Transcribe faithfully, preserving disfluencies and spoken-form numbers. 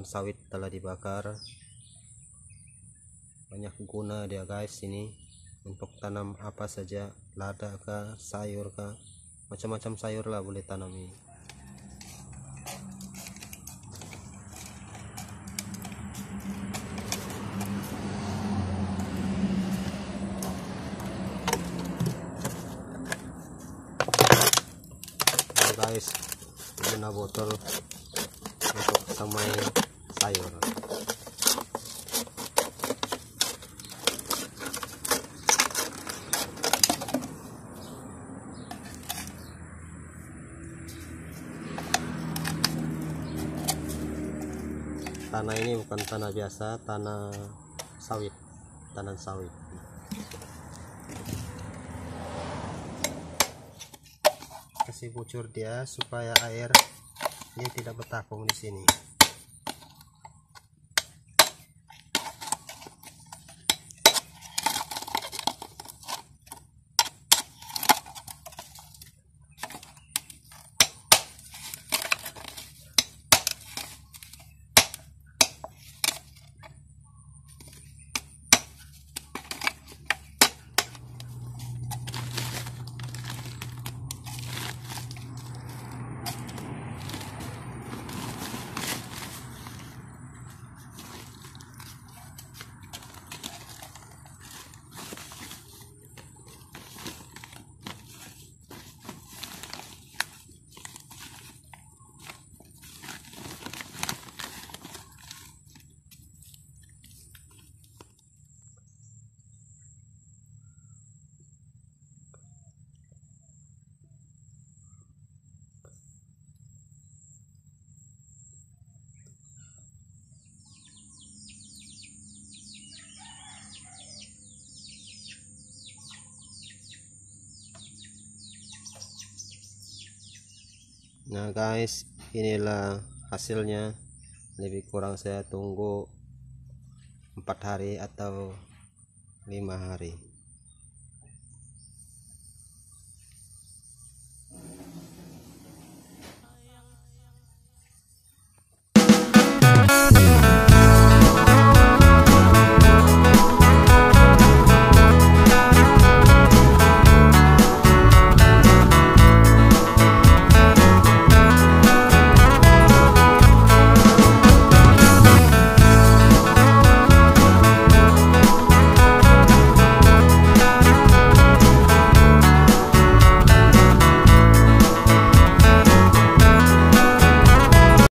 tanaman sawit telah dibakar. Banyak guna dia guys, ini untuk tanam apa saja, lada kah, sayur kah, macam-macam sayur lah boleh tanam ini. Guys, guna botol untuk semai sayur. Tanah ini bukan tanah biasa, tanah sawit, tanah sawit. Kasih bocor dia supaya air dia tidak bertakung di sini. Nah guys, inilah hasilnya. Lebih kurang saya tunggu empat hari atau lima hari.